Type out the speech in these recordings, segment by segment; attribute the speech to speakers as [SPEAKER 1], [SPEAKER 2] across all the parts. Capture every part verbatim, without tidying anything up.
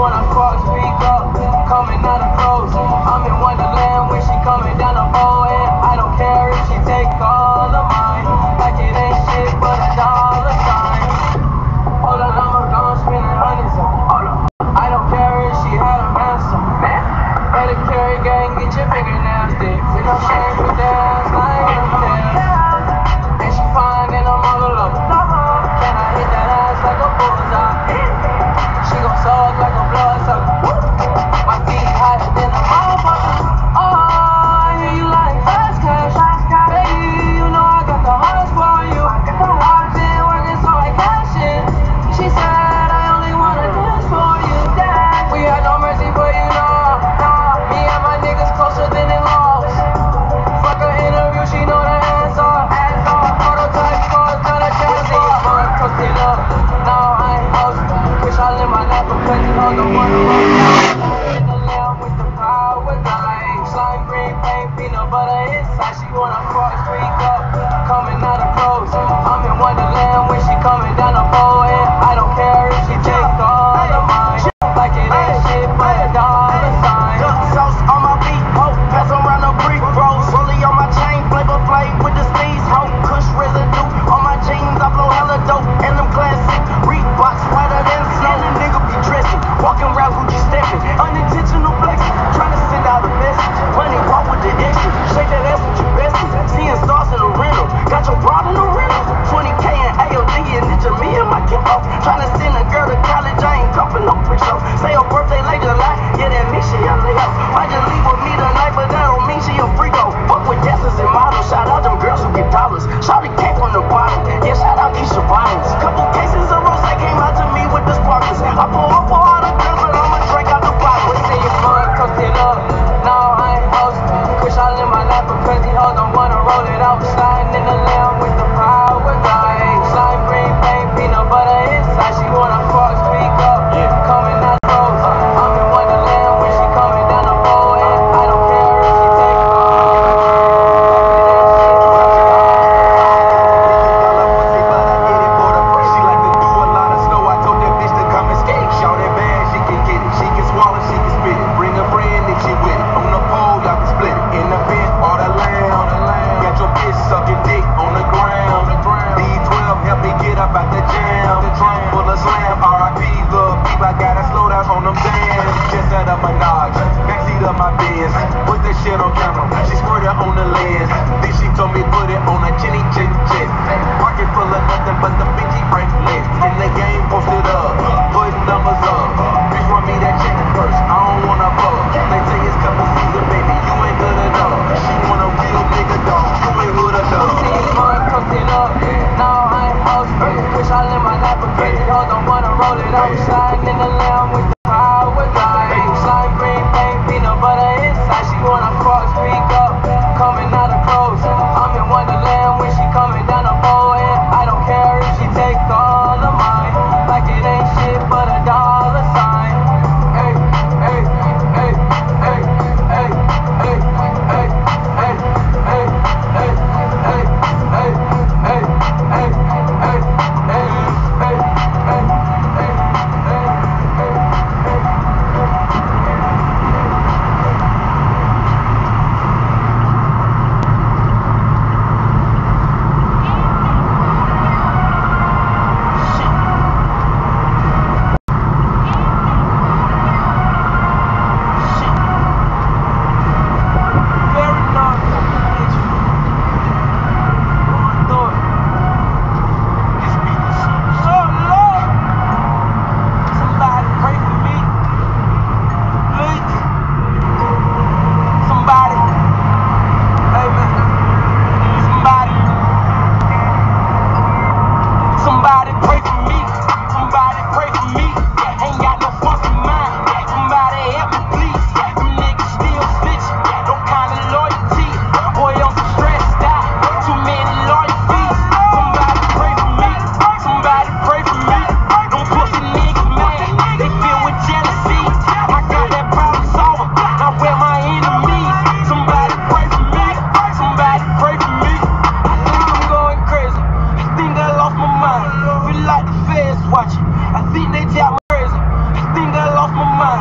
[SPEAKER 1] wanna cross, speak up, coming out of clothes. I'm in Wonderland when she coming down the pole, and I don't care if she take all of mine. Like it ain't shit but a dollar sign. Hold on, I'ma go spending hundreds of. Hold on, I don't care if she had a master. Man, better carry gang, get your fingernails thick. With no shame with the ass, like I'm dead. And she fine and I'm all alone. Can I hit that ass like a bullseye? She gon' suck like a blood sucker. My feet high.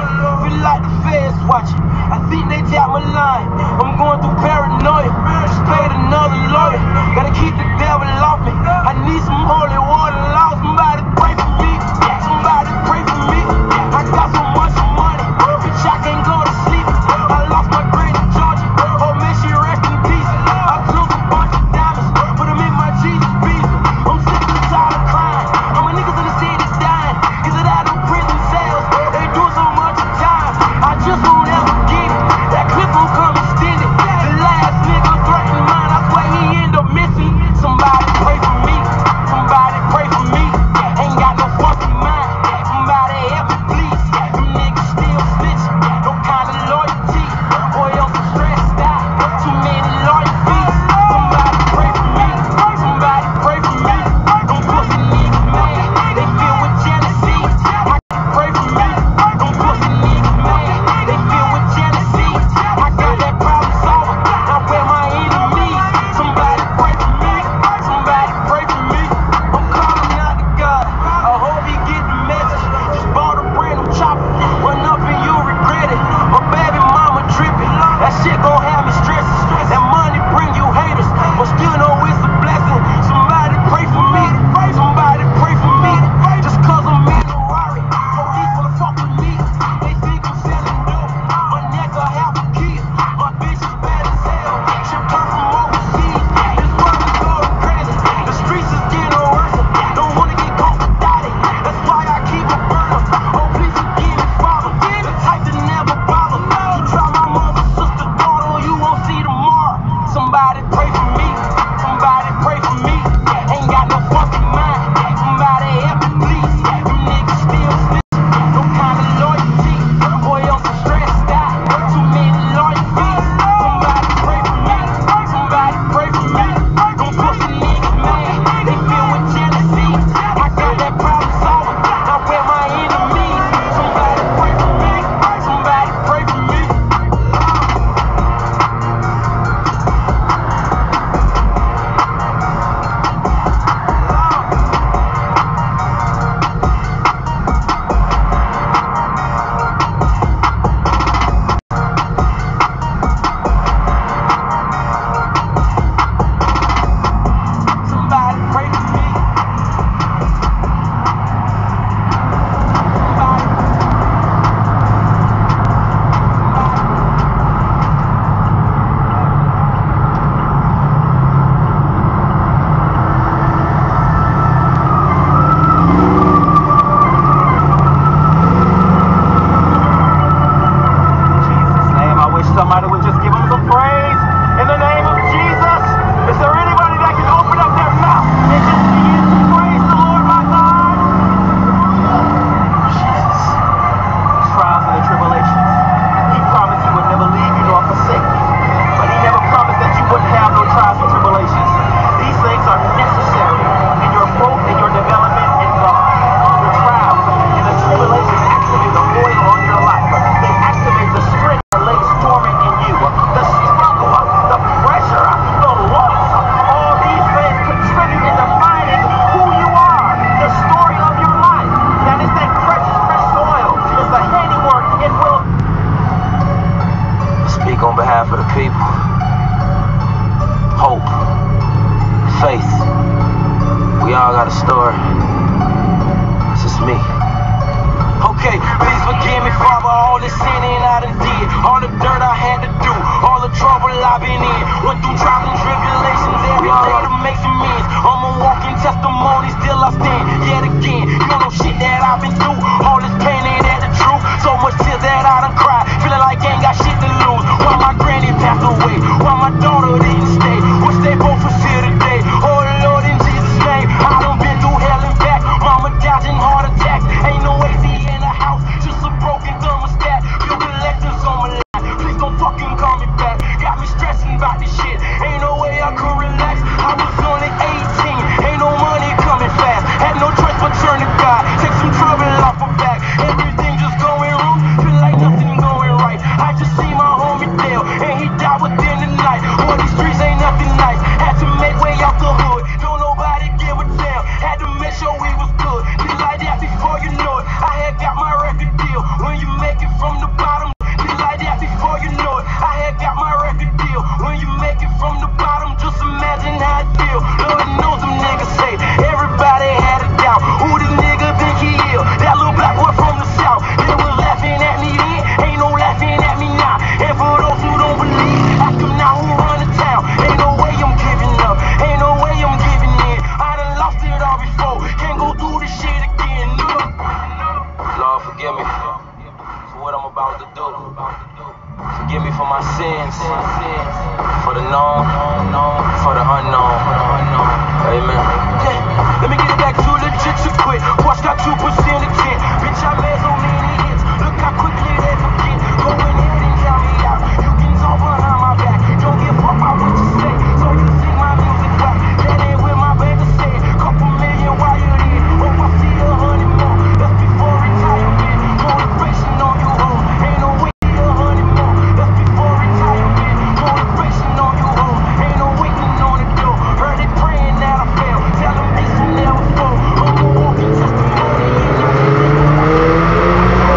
[SPEAKER 1] Feel like the feds watching. I think they tap my line. I'm going through paranoia. Just paid another lawyer. Gotta keep the devil off me. I need some holy water. Lord, somebody pray for me. Somebody pray for me. I got so much money, bitch, I can't go to sleep. I lost my granny Georgia. Oh man, she rest in peace. I took a bunch of diamonds, put them in my Jesus beats. I'm sick and tired of crying. All my niggas in the city dying. Is it out of prison cells? They do so much time. I just won't ever get it. That clip will come extended. The last nigga threatened mine. I swear he end up missing. Somebody pray for me. Somebody pray for me. Ain't got no fucking mind. Somebody help me, please. Them niggas still snitching. No kind of loyalty. Boy, I'm so stressed out. Too many lawyer fees. Somebody pray for me. Somebody pray for me. Them pussy niggas mad. They filled with jealousy. I pray for me. Them pussy niggas mad. They filled with jealousy. I got that problem solved. Now where my enemies? Somebody pray for me. Somebody pray for me. I'm calling out to God. I hope he get the message. Just bought a brand new chopper. Run up and you regret it. My baby mama tripping. That shit gon' have me stressing. That money bring you haters, but still know it's a blessing. Somebody pray for me. Somebody pray for me. Just cause I'm in a Rari. Police wanna fuck with me. They think I'm selling dope. My neck a half a key. My bitch is bad as hell. She come from overseas. This world is going crazy. The streets is getting worse. Don't wanna get caught for daddy. That's why I keep a burner. Oh, please forgive me, Father. The type that never bother. You try my mother, sister, daughter, you won't see tomorrow. Somebody pray for me. Somebody pray for me. Ain't got no fucking mind. Somebody help me, please. Them niggas still snitching. No kind of loyalty. Boy, I'm so stressed out. Too many lawyer fees. Somebody pray for me. Somebody pray for me. Them pussy niggas mad. They filled with jealousy. I got that problem solved. Now where my enemies? Somebody pray for me. Somebody pray for me. Somebody pray for me. Jesus' name, I wish somebody would just give him some praise. In the name of Jesus, is there anybody that can open up their mouth and just begin to praise the Lord, my God? Jesus, trials and tribulations. He promised he would never leave you nor forsake you, but he never promised that you wouldn't have no trials and tribulations. These things are necessary in your growth, in your development in God. The trials and the tribulations activate the oil on your life. They activate the strength that lays dormant in you. The struggle, the pressure, the loss, all these things contribute in defining who you are, the story of your life. That is that precious, precious oil. It's the handiwork and will. Speak on behalf of the people. Hope, faith. We all got a story. It's just me. Okay, please forgive me, Father, all the sinning I done did, all the dirt I had to do, all the trouble I've been in, went through trials and tribulations every day to make some ends. I'm a walking testimony, still I stand yet again. You know shit that I've been through, all this pain ain't that the truth, so much tears that I done cried, feeling like I ain't got shit to lose. While my granny passed away, while my daughter didn't stay, wish they both was here today. Oh Lord, in Jesus' name, I done been through hell forgive me for what I'm about to do. Forgive me for my sins, for the known, for the unknown. Amen. Let me get it back to legit to quit. Watch got two percent again. Bitch, I made so many hits. Look how quickly they forget. Go ahead and count me out. You can talk behind my back. Don't give up about what you say. So you sing my music back. That ain't what my baby said. Couple million while you're in. Hope I see a hundred more. That's before retirement. Motivation on you, ho. Ain't no way a hundred more. That's before retirement. Motivation on you, ho. Ain't no waiting on the door. Heard it praying that I fail. Tell them this will never fall. I'm a walking testimony.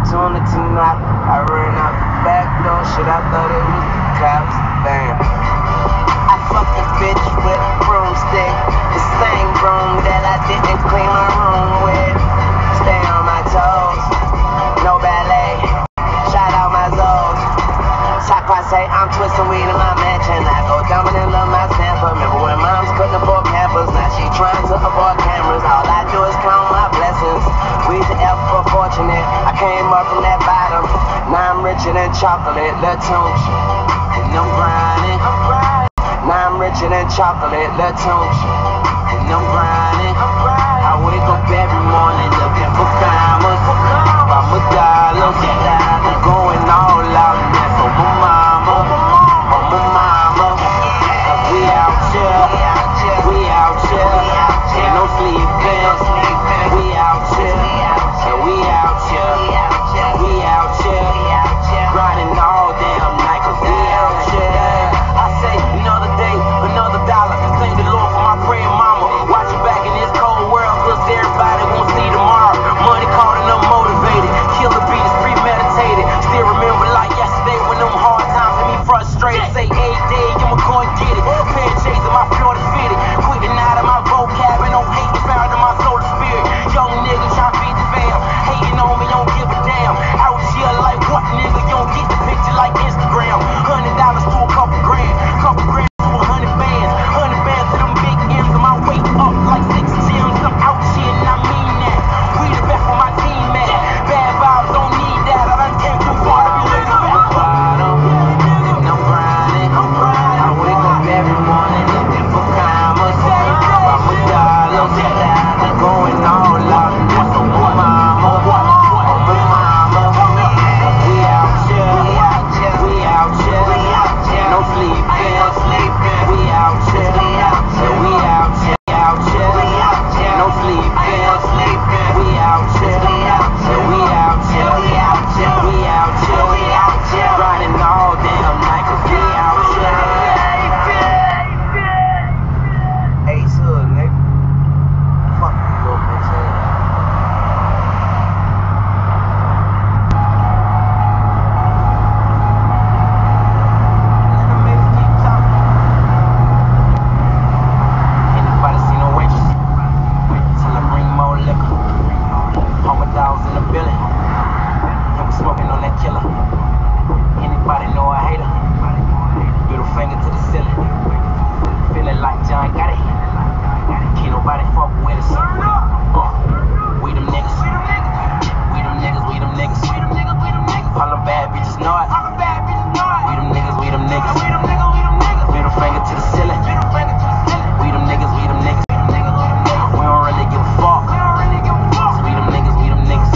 [SPEAKER 1] opportunity knock. I ran out the back door, shit, I thought it was the cops. Bam. I fucked a bitch with a broomstick, the same broom that I didn't clean my room with. Stay on my toes, no ballet. Shout out my zoes. Talk I say I'm twisting weed in my mansion. I go dumping and love my Stanford. Remember when moms couldn't afford pampers? Now she trying to avoid cameras. All I do is count my blessings. We the F for fortunate. I came up from that bottom. Now I'm richer than chocolate. Let's tunch. And I'm grinding. Now I'm richer than chocolate. Let's tunch. And I'm grinding. I wake up every morning looking for commas. I'm a dollar. I'm going all out. And that's on my mama. On my mama. Cause we out here. We out here. Ain't no sleeping. We out here. And we out here. We out here. Grinding all damn night. Cause we out here. I say another day, another dollar. Thank the Lord for my praying mama. Watch your back in this cold world. Cause everybody won't see tomorrow. Money caught and I'm motivated. Kill the beat is premeditated. Still remember like yesterday when them hard times had me frustrated. Say a day, I'm going to get it. Pen chasing my Florida fitted. Quitting out of my vocab and no hate found in my soul and spirit. Young nigga trying to feed the fam. Hating on me, don't give a damn. Out here like what nigga? You don't get the picture like Instagram. Hundred dollars to a couple grand. Couple grand to a hundred bands. Hundred bands to them big M's and my weight up like six G's. I'm out here and I mean that. We the best for my team, man. Bad vibes don't need that. I done came too far to be living back bottom. And I'm grinding. I wake up every morning looking for commas. I'm a dollar. I'm going all out. And that's on my mama. On my mama. We out here. We out here. No sleeping. We out here. And we out here. Out here. No sleeping. We out here. And we out here. We out here. Grinding all damn night. Cause we out here. Ace Hood, nigga. Fuck you, little bitch ass. Anybody see no waitress? Till I bring more liquor. All my dogs in the building. And we smoking on that killer. Anybody know a hater? Middle finger to the ceiling. Feeling like John got it. Can't nobody fuck with us. Uh, we them niggas. We them niggas, we them niggas. All them bad bitches know it. We them niggas, we them niggas. Middle finger to the ceiling. We them niggas, we them niggas. We don't really give a fuck. We them niggas, we them niggas.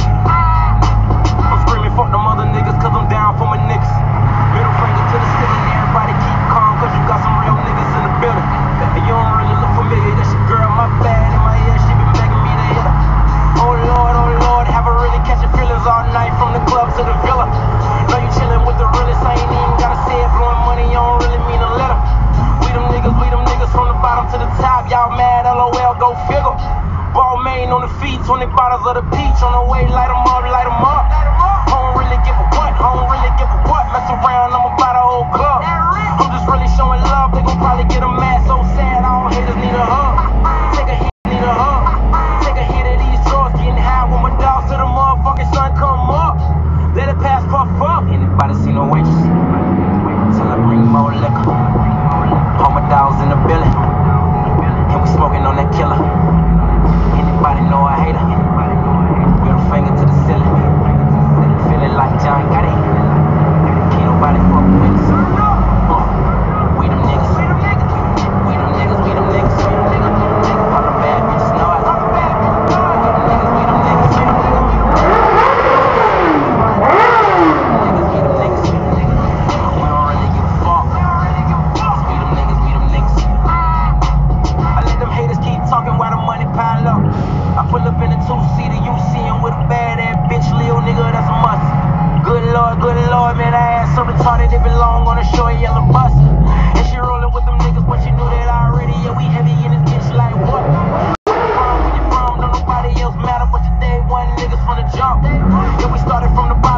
[SPEAKER 1] I'm screaming fuck them other niggas cause I'm down for my niggas. Middle finger to the ceiling. Everybody keep calm cause you got some real niggas in the building. And you don't really look familiar. That's your girl, my bad. In my ear, she been begging me to hit her. Oh Lord, oh Lord, have her really catching feelings all night from the club to the villa. Know you chilling with the realest, I ain't even gotta say it. Blowing money, you don't really mean a letter. We them niggas, we them niggas from the bottom to the top. Y'all mad, LOL, go figure. Ball main on the feet, twenty bottles of the peach on the way, light 'em up, light 'em up. I don't really give a what, I don't really give a what. Mess around, I'ma buy the whole club. I'm just really showing love, they gon' probably get a mad so sad. All haters need a hug. Take a hit, need a hug. Take a hit of these drugs, getting high when my dogs to the motherfucking sun come up. Let it pass, puff up. Anybody see no waitress? Till I bring more liquor. All my dogs in the building. And we smoking on that killer. Anybody know a hater? Middle finger to the ceiling. Feeling like John got it. Can't nobody fuck with us. Uh, we them niggas. We them niggas, we them niggas. All the bad bitches know it. We them niggas, we them niggas. We them niggas, we them niggas. We don't really give a fuck. We them niggas, we them niggas. I let them haters keep talking while the money pile up. I pull up in a two-seater, you see him with a bad-ass bitch, Lil nigga, that's a must. Good lord, good lord, man, I ass so retarded it belong on a short yellow bus. And she rolling with them niggas, but she knew that already, yeah, we heavy in this bitch like what? Where you from, don't nobody else matter, but today one niggas from the jump. Yeah, we started from the bottom.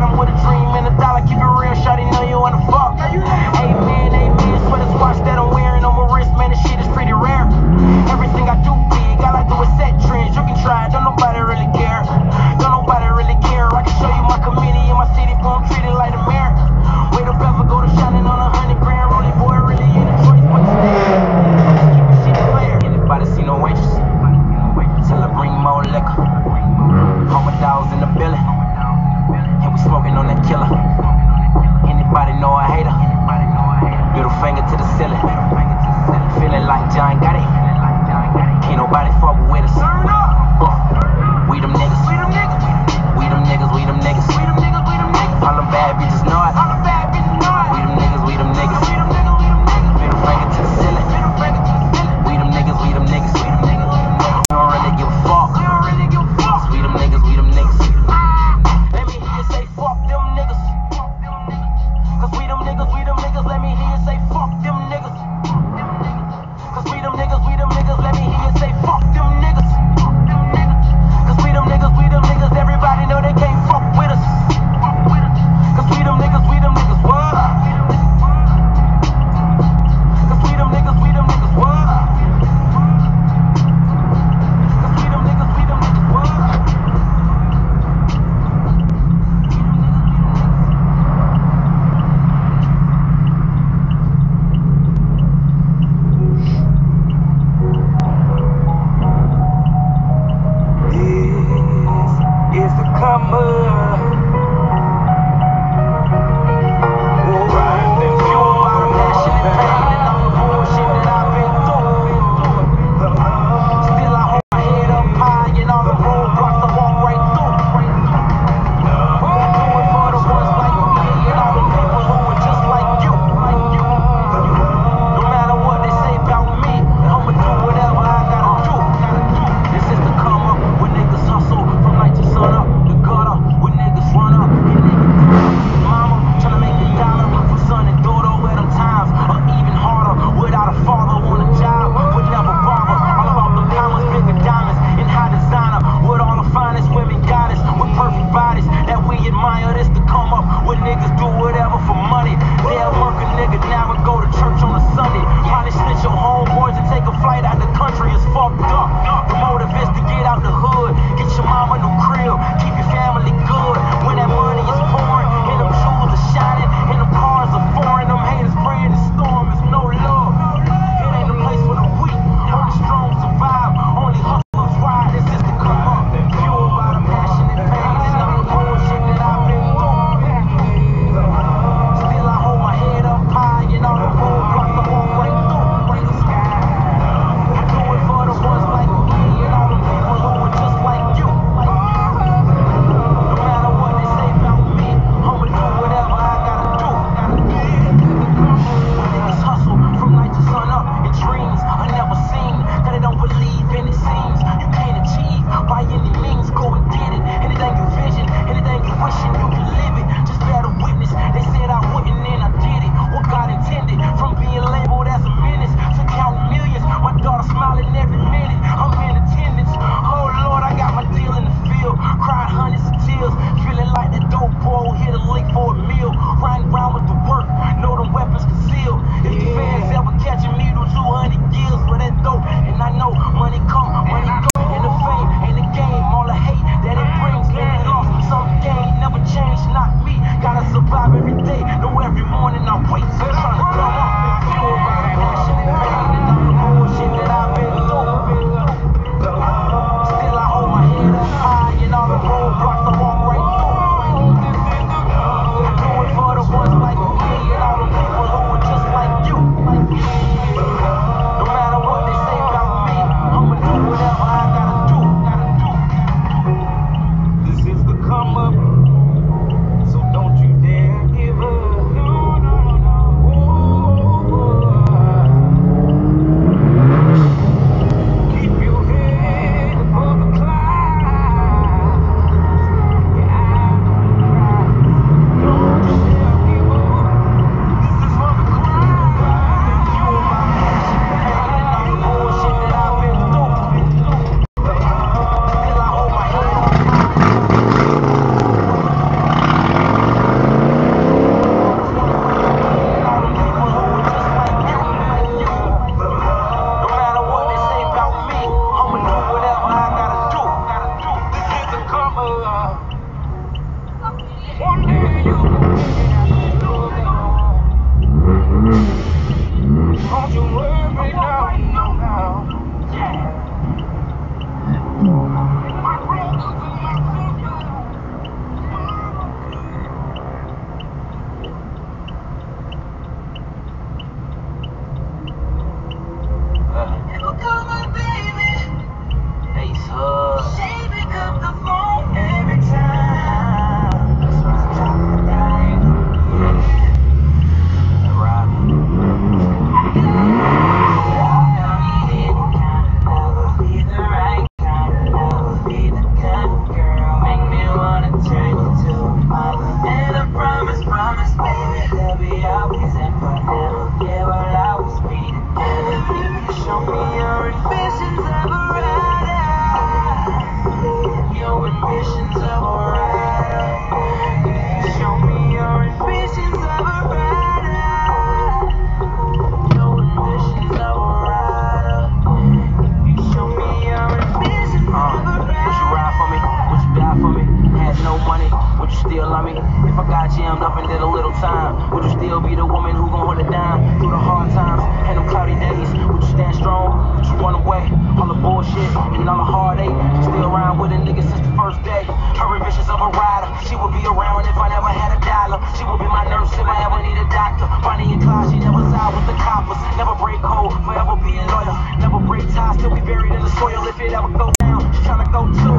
[SPEAKER 1] still love me? If I got jammed up and did a little time, would you still be the woman who gon' hold it down through the hard times and them cloudy days? Would you stand strong? Would you run away? All the bullshit and all the heartache. Still around with a nigga since the first day. Her ambitions of a rider. She would be around if I never had a dollar. She would be my nurse if I ever need a doctor. Bonnie and Clyde, she never side with the coppers. Never break code, forever be a lawyer. Never break ties till we buried in the soil. If it ever go down, she tryna go too.